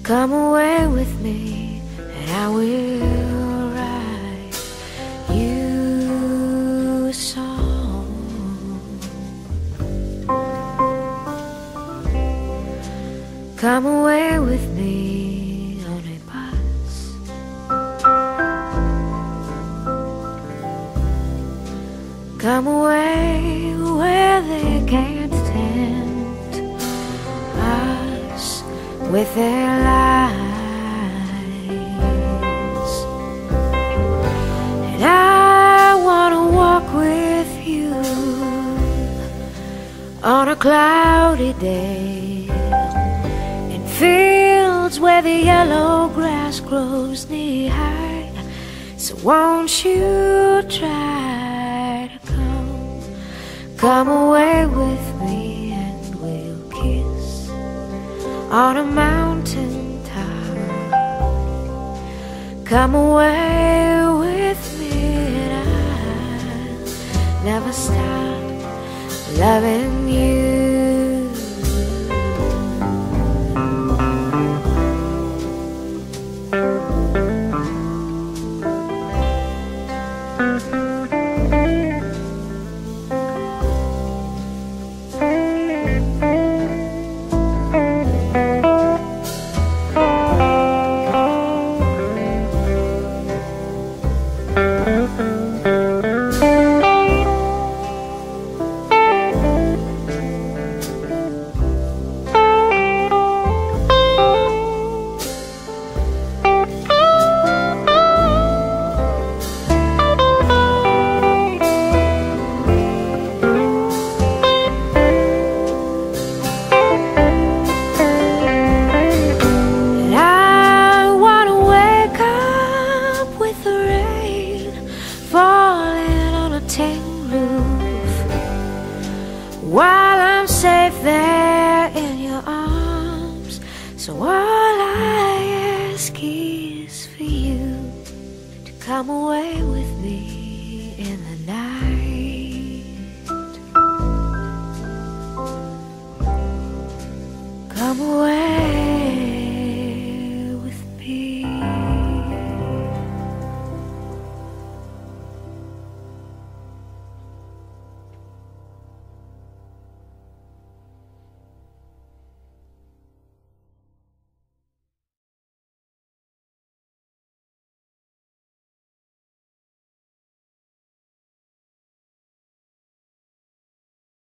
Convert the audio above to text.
Come away with me, and I will write you a song. Come away with me on a bus. Come away where they can't tempt us with their lies. And I wanna walk with you on a cloudy day in fields where the yellow grass grows knee high. So won't you try to come away with me, and we'll kiss on a mountain top. Come away with me, and I'll never stop loving you. While I'm safe there in your arms, so all I ask is for you to come away with me in the night. Come away.